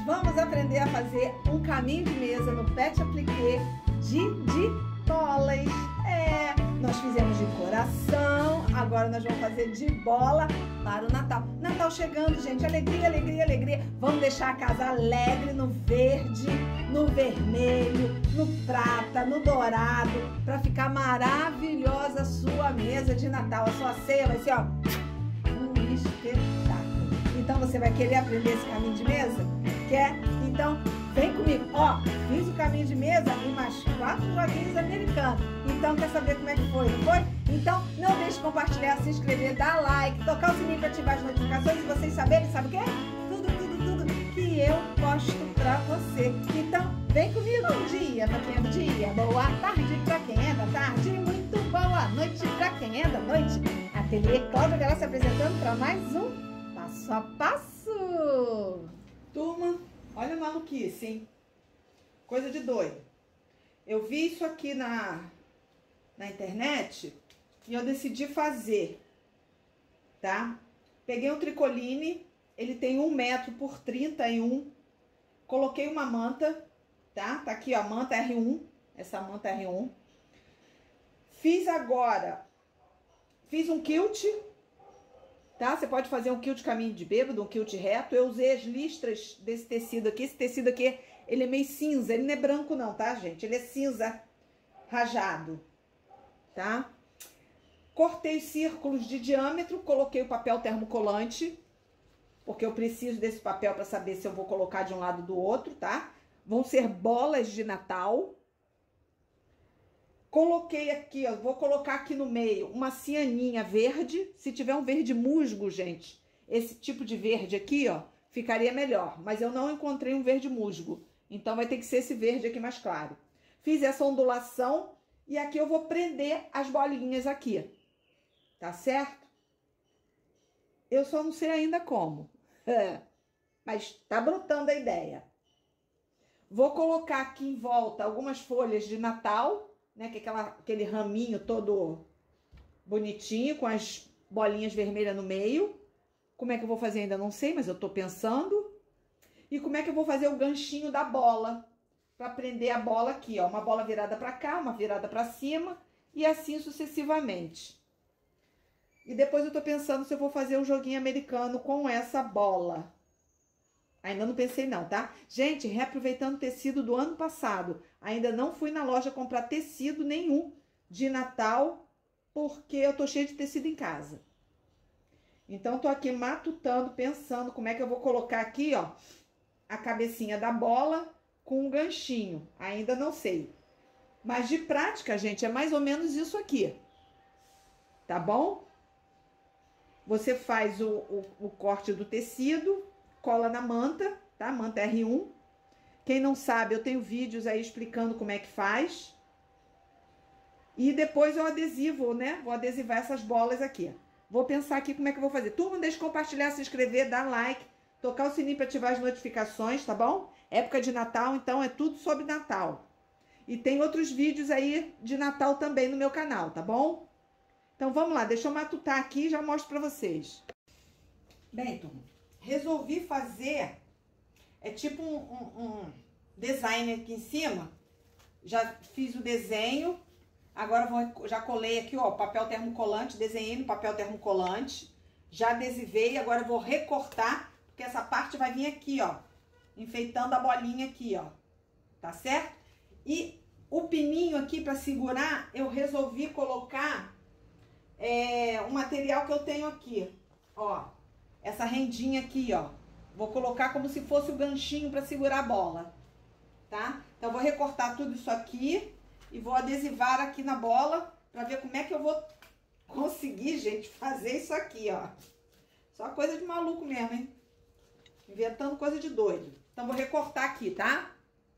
vamos aprender a fazer um caminho de mesa no pet appliqué de bolas. Nós fizemos de coração, agora nós vamos fazer de bola para o Natal. Natal chegando, gente, alegria, alegria, alegria. Vamos deixar a casa alegre no verde, no vermelho, no prata, no dourado, para ficar maravilhosa a sua mesa de Natal. A sua ceia vai ser, ó, um espetáculo. Então você vai querer aprender esse caminho de mesa? Quer? Então vem comigo. Ó, fiz o caminho de mesa e mais 4 joguinhos americanos. Então quer saber como é que foi, não foi? Então não deixe de compartilhar, se inscrever, dar like, tocar o sininho para ativar as notificações e vocês saberem, sabe o quê? Tudo que eu posto pra você. Então vem comigo. Bom dia pra quem é do dia, boa tarde pra quem é da tarde, muito boa noite pra quem é da noite. Ateliê Cláudia Velar se apresentando para mais um Passo a Passo. Turma, olha a maluquice, hein? Coisa de doido. Eu vi isso aqui na internet e eu decidi fazer, tá? Peguei um tricoline, ele tem 1 metro por 31. Coloquei uma manta, tá? Tá aqui, ó, manta R1, essa manta R1. Fiz um quilt, tá? Você pode fazer um quilt caminho de bêbado, um quilt reto. Eu usei as listras desse tecido aqui. Esse tecido aqui, ele é meio cinza. Ele não é branco não, tá, gente? Ele é cinza rajado, tá? Cortei círculos de diâmetro, coloquei o papel termocolante, porque eu preciso desse papel para saber se eu vou colocar de um lado do outro, tá? Vão ser bolas de Natal. Coloquei aqui, ó, vou colocar aqui no meio uma cianinha verde. Se tiver um verde musgo, gente, esse tipo de verde aqui, ó, ficaria melhor. Mas eu não encontrei um verde musgo, então vai ter que ser esse verde aqui mais claro. Fiz essa ondulação e aqui eu vou prender as bolinhas aqui, tá certo? Eu só não sei ainda como, mas tá brotando a ideia. Vou colocar aqui em volta algumas folhas de Natal, né, que é aquele raminho todo bonitinho, com as bolinhas vermelhas no meio. Como é que eu vou fazer ainda não sei, mas eu tô pensando. E como é que eu vou fazer o ganchinho da bola, para prender a bola aqui, ó. Uma bola virada para cá, uma virada para cima, e assim sucessivamente. E depois eu tô pensando se eu vou fazer um joguinho americano com essa bola. Ainda não pensei não, tá? Gente, reaproveitando tecido do ano passado. Ainda não fui na loja comprar tecido nenhum de Natal, porque eu tô cheia de tecido em casa. Então, tô aqui matutando, pensando como é que eu vou colocar aqui, ó, a cabecinha da bola com um ganchinho. Ainda não sei. Mas de prática, gente, é mais ou menos isso aqui. Tá bom? Você faz o corte do tecido, cola na manta, tá? Manta R1. Quem não sabe, eu tenho vídeos aí explicando como é que faz. E depois eu adesivo, né? Vou adesivar essas bolas aqui. Vou pensar aqui como é que eu vou fazer. Turma, deixa de compartilhar, se inscrever, dar like, tocar o sininho para ativar as notificações, tá bom? Época de Natal, então é tudo sobre Natal. E tem outros vídeos aí de Natal também no meu canal, tá bom? Então vamos lá, deixa eu matutar aqui e já mostro para vocês. Bem, turma, resolvi fazer, tipo um design aqui em cima. Já fiz o desenho, agora já colei aqui, ó, papel termocolante, desenhei no papel termocolante, já adesivei, agora eu vou recortar, porque essa parte vai vir aqui, ó, enfeitando a bolinha aqui, ó, tá certo? E o pininho aqui para segurar, eu resolvi colocar um material que eu tenho aqui, ó. Essa rendinha aqui, ó, vou colocar como se fosse o ganchinho para segurar a bola, tá? Então, eu vou recortar tudo isso aqui e vou adesivar aqui na bola para ver como é que eu vou conseguir, gente, fazer isso aqui, ó. Só coisa de maluco mesmo, hein? Inventando coisa de doido. Então, vou recortar aqui, tá?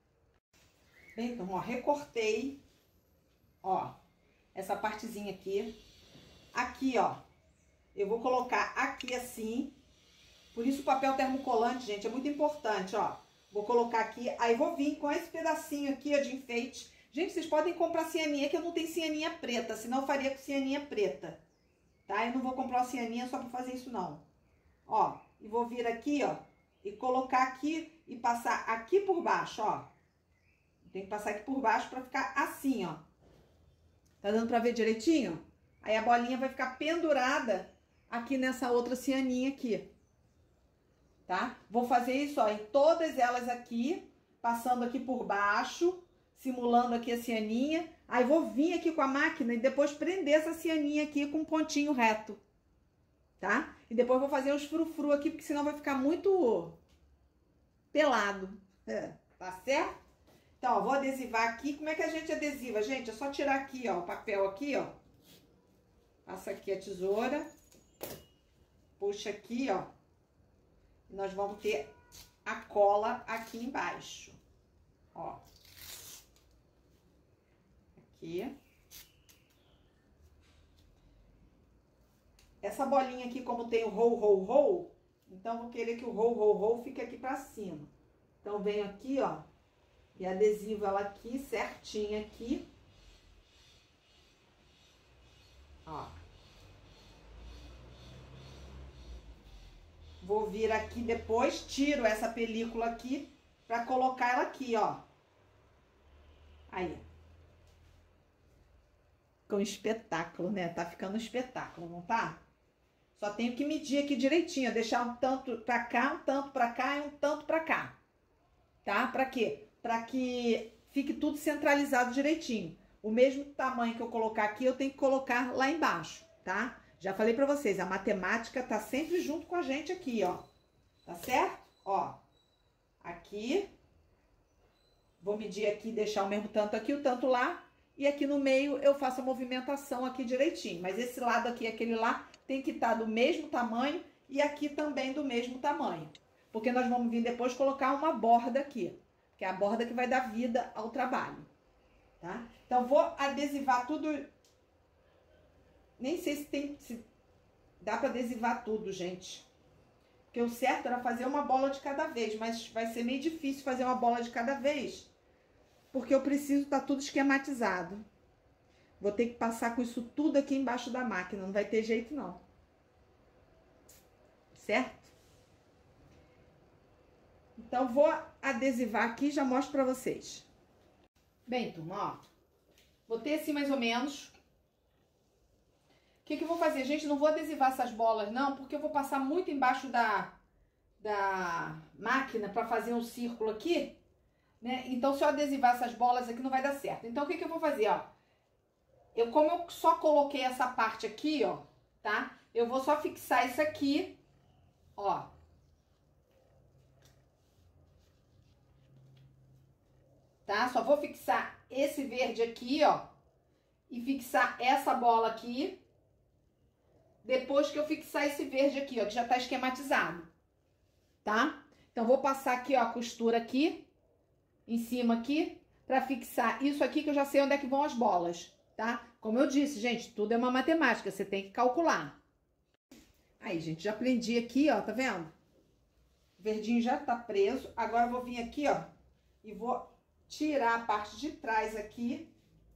Bem, então, ó, recortei, ó, essa partezinha aqui. Aqui, ó. Eu vou colocar aqui assim. Por isso o papel termocolante, gente, é muito importante, ó. Vou colocar aqui, aí vou vir com esse pedacinho aqui, ó, de enfeite. Gente, vocês podem comprar cianinha, que eu não tenho cianinha preta, senão eu faria com cianinha preta, tá? Eu não vou comprar uma cianinha só pra fazer isso, não. Ó, e vou vir aqui, ó, e colocar aqui e passar aqui por baixo, ó. Tem que passar aqui por baixo pra ficar assim, ó. Tá dando pra ver direitinho? Aí a bolinha vai ficar pendurada aqui nessa outra cianinha aqui. Tá? Vou fazer isso, ó, em todas elas aqui, passando aqui por baixo, simulando aqui a cianinha. Aí vou vir aqui com a máquina e depois prender essa cianinha aqui com um pontinho reto. Tá? E depois vou fazer uns frufru aqui, porque senão vai ficar muito pelado. Tá certo? Então, ó, vou adesivar aqui. Como é que a gente adesiva, gente? É só tirar aqui, ó, o papel aqui, ó. Passa aqui a tesoura. Puxa aqui, ó. E nós vamos ter a cola aqui embaixo. Ó. Aqui. Essa bolinha aqui, como tem o roll, então vou querer que o roll fique aqui pra cima. Então, venho aqui, ó, e adesivo ela aqui, certinha aqui. Ó. Vou vir aqui depois, tiro essa película aqui pra colocar ela aqui, ó. Aí. Ficou um espetáculo, né? Tá ficando um espetáculo, não tá? Só tenho que medir aqui direitinho, deixar um tanto pra cá, um tanto pra cá e um tanto pra cá. Tá? Pra quê? Pra que fique tudo centralizado direitinho. O mesmo tamanho que eu colocar aqui, eu tenho que colocar lá embaixo, tá? Já falei pra vocês, a matemática tá sempre junto com a gente aqui, ó. Tá certo? Ó. Aqui. Vou medir aqui, deixar o mesmo tanto aqui, o tanto lá. E aqui no meio eu faço a movimentação aqui direitinho. Mas esse lado aqui e aquele lá tem que estar do mesmo tamanho e aqui também do mesmo tamanho. Porque nós vamos vir depois colocar uma borda aqui, que é a borda que vai dar vida ao trabalho, tá? Então, vou adesivar tudo. Nem sei se dá pra adesivar tudo, gente. Porque o certo era fazer uma bola de cada vez, mas vai ser meio difícil fazer uma bola de cada vez, porque eu preciso estar tudo esquematizado. Vou ter que passar com isso tudo aqui embaixo da máquina, não vai ter jeito não. Certo? Então, vou adesivar aqui e já mostro pra vocês. Bem, turma, ó. Botei assim mais ou menos. O que que eu vou fazer? Gente, não vou adesivar essas bolas não, porque eu vou passar muito embaixo da máquina pra fazer um círculo aqui, né? Então, se eu adesivar essas bolas aqui, não vai dar certo. Então, o que que eu vou fazer, ó? Como eu só coloquei essa parte aqui, ó, tá? Eu vou só fixar isso aqui, ó. Tá? Só vou fixar esse verde aqui, ó. E fixar essa bola aqui. Depois que eu fixar esse verde aqui, ó, que já tá esquematizado. Tá? Então, vou passar aqui, ó, a costura aqui. Em cima aqui. Pra fixar isso aqui, que eu já sei onde é que vão as bolas. Tá? Como eu disse, gente, tudo é uma matemática. Você tem que calcular. Aí, gente, já prendi aqui, ó. Tá vendo? O verdinho já tá preso. Agora, eu vou vir aqui, ó. E vou tirar a parte de trás aqui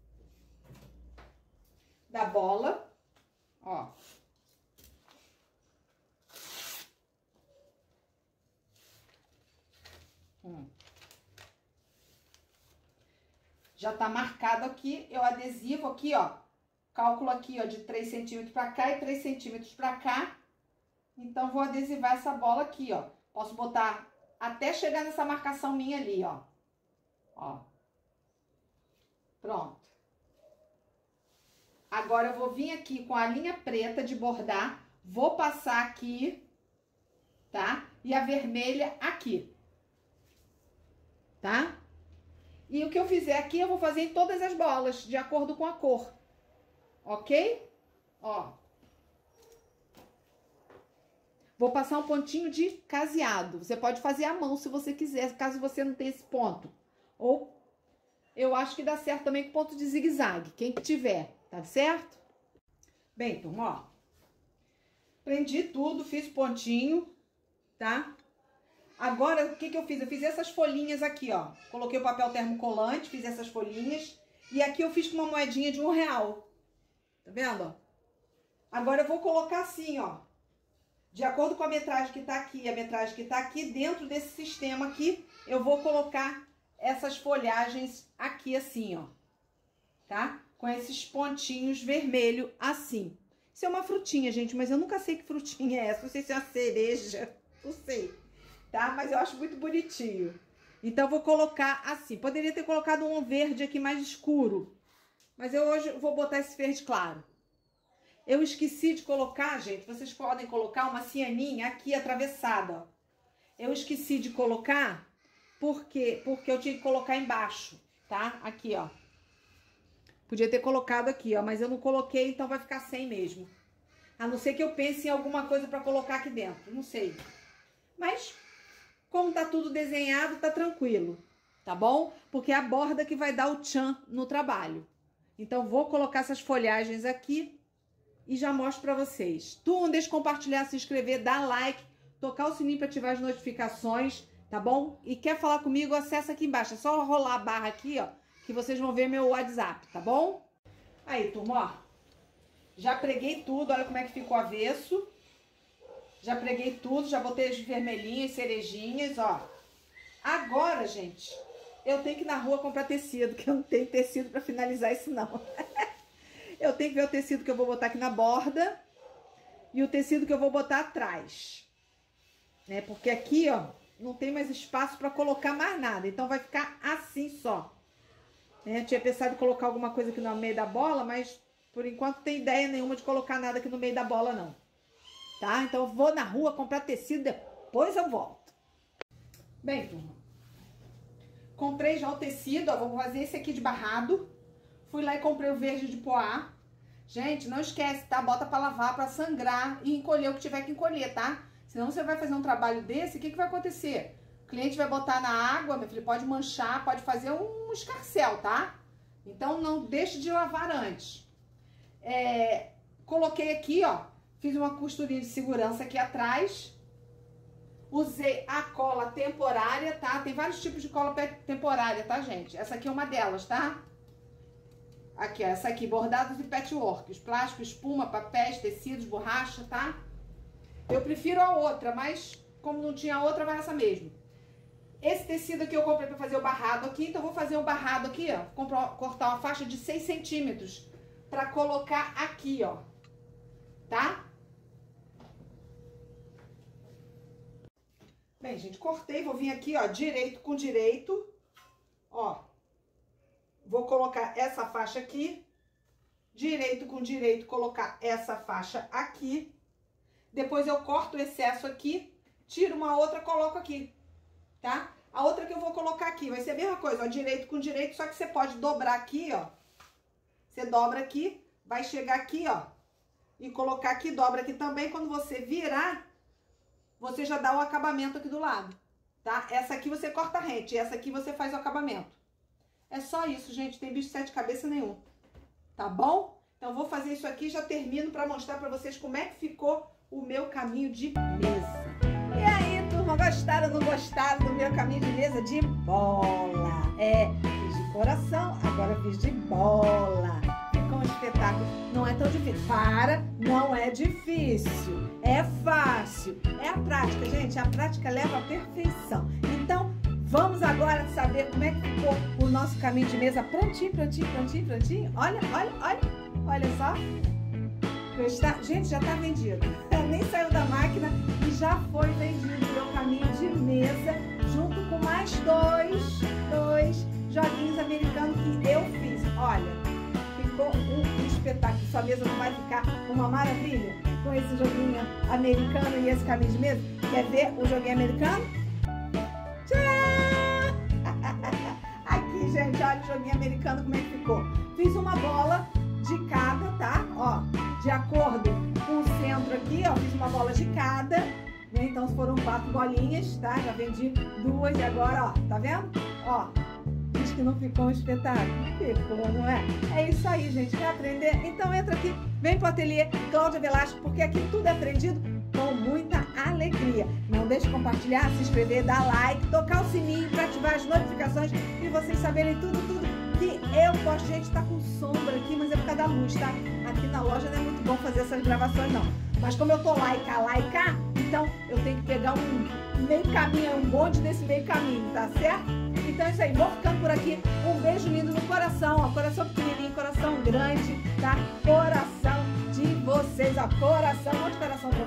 da bola, ó. Já tá marcado aqui, eu adesivo aqui, ó. Cálculo aqui, ó, de 3 centímetros pra cá e 3 centímetros pra cá. Então, vou adesivar essa bola aqui, ó. Posso botar até chegar nessa marcação minha ali, ó. Ó. Pronto. Agora, eu vou vir aqui com a linha preta de bordar, vou passar aqui, tá? E a vermelha aqui, tá? E o que eu fizer aqui, eu vou fazer em todas as bolas, de acordo com a cor, ok? Ó. Vou passar um pontinho de caseado. Você pode fazer à mão se você quiser, caso você não tenha esse ponto. Ou eu acho que dá certo também com ponto de zigue-zague, quem tiver, tá certo? Bem, turma, ó. Prendi tudo, fiz pontinho, tá? Agora, o que que eu fiz? Eu fiz essas folhinhas aqui, ó. Coloquei o papel termocolante, fiz essas folhinhas. E aqui eu fiz com uma moedinha de R$1. Tá vendo, ó? Agora eu vou colocar assim, ó. De acordo com a metragem que tá aqui e a metragem que tá aqui, dentro desse sistema aqui, eu vou colocar essas folhagens aqui assim, ó. Tá? Com esses pontinhos vermelhos assim. Isso é uma frutinha, gente, mas eu nunca sei que frutinha é essa. Não sei se é uma cereja, não sei. Tá? Mas eu acho muito bonitinho. Então, eu vou colocar assim. Poderia ter colocado um verde aqui mais escuro. Mas eu hoje vou botar esse verde claro. Eu esqueci de colocar, gente. Vocês podem colocar uma cianinha aqui atravessada, ó. Eu esqueci de colocar porque eu tinha que colocar embaixo, tá? Aqui, ó. Podia ter colocado aqui, ó, mas eu não coloquei, então vai ficar sem mesmo. A não ser que eu pense em alguma coisa pra colocar aqui dentro, não sei. Mas, como tá tudo desenhado, tá tranquilo, tá bom? Porque é a borda que vai dar o tchan no trabalho. Então, vou colocar essas folhagens aqui e já mostro pra vocês. Tu não deixa de compartilhar, se inscrever, dar like, tocar o sininho pra ativar as notificações, tá bom? E quer falar comigo, acessa aqui embaixo. É só rolar a barra aqui, ó, que vocês vão ver meu WhatsApp, tá bom? Aí, turma, ó. Já preguei tudo, olha como é que ficou o avesso. Já preguei tudo, já botei as vermelhinhas, cerejinhas, ó. Agora, gente, eu tenho que ir na rua comprar tecido, que eu não tenho tecido pra finalizar isso, não. Eu tenho que ver o tecido que eu vou botar aqui na borda e o tecido que eu vou botar atrás. Né? Porque aqui, ó, não tem mais espaço pra colocar mais nada. Então, vai ficar assim só. Eu tinha pensado em colocar alguma coisa aqui no meio da bola, mas por enquanto não tem ideia nenhuma de colocar nada aqui no meio da bola, não. Tá? Então, eu vou na rua comprar tecido, depois eu volto. Bem, turma, comprei já o tecido, ó, vou fazer esse aqui de barrado. Fui lá e comprei o verde de poá. Gente, não esquece, tá? Bota pra lavar, pra sangrar e encolher o que tiver que encolher, tá? Senão você vai fazer um trabalho desse, o que vai acontecer? O cliente vai botar na água, meu filho, pode manchar, pode fazer um escarcéu, tá? Então, não deixe de lavar antes. Coloquei aqui, ó, fiz uma costurinha de segurança aqui atrás. Usei a cola temporária, tá? Tem vários tipos de cola temporária, tá, gente? Essa aqui é uma delas, tá? Aqui, ó, essa aqui, bordados e patchworks. Plástico, espuma, papéis, tecidos, borracha, tá? Eu prefiro a outra, mas como não tinha outra, vai essa mesmo. Esse tecido aqui eu comprei pra fazer o barrado aqui, então eu vou fazer o barrado aqui, ó. Cortar uma faixa de 6 centímetros pra colocar aqui, ó. Tá? Bem, gente, cortei, vou vir aqui, ó, direito com direito, ó. Vou colocar essa faixa aqui, direito com direito, colocar essa faixa aqui. Depois eu corto o excesso aqui, tiro uma outra, coloco aqui, tá? A outra que eu vou colocar aqui vai ser a mesma coisa, ó, direito com direito, só que você pode dobrar aqui, ó. Você dobra aqui, vai chegar aqui, ó, e colocar aqui, dobra aqui também. Quando você virar, você já dá o acabamento aqui do lado, tá? Essa aqui você corta rente, essa aqui você faz o acabamento. É só isso, gente, tem bicho de 7 cabeças nenhum, tá bom? Então, eu vou fazer isso aqui e já termino pra mostrar pra vocês como é que ficou o meu caminho de mesa. E aí, turma, gostaram ou não gostaram do meu caminho de mesa de bola? Fiz de coração, agora fiz de bola. Ficou um espetáculo. Não é tão difícil. Não é difícil. É fácil. É a prática, gente. A prática leva à perfeição. Então, vamos agora saber como é que ficou o nosso caminho de mesa prontinho, prontinho, prontinho, prontinho. Olha, olha, olha. Olha só. Gente, já tá vendido. Nem saiu da máquina e já foi vendido o meu caminho de mesa, junto com mais dois joguinhos americanos que eu fiz. Olha, ficou um espetáculo. Sua mesa não vai ficar uma maravilha com esse joguinho americano e esse caminho de mesa? Quer ver o joguinho americano? Tchau! Aqui, gente, olha o joguinho americano como é que ficou. Fiz uma bola de cada, tá? Ó, de acordo com o centro aqui, ó, fiz uma bola de cada, né? Então foram 4 bolinhas, tá? Já vendi 2 e agora, ó, tá vendo? Ó, diz que não ficou um espetáculo? Ficou, não é? É isso aí, gente. Quer aprender? Então entra aqui, vem pro ateliê Cláudia Velasco, porque aqui tudo é aprendido com muita alegria. Não deixe de compartilhar, se inscrever, dar like, tocar o sininho para ativar as notificações e vocês saberem tudo que eu posto. Gente, tá com sombra aqui, mas é por causa da luz, tá? Aqui na loja não é muito bom fazer essas gravações, não. Mas como eu tô lá e cá, então eu tenho que pegar um meio caminho, um bonde nesse meio caminho, tá certo? Então é isso aí, vou ficando por aqui. Um beijo lindo no coração, ó, coração pequenininho, coração grande, tá? Coração de vocês, ó, coração, um monte de coração grande.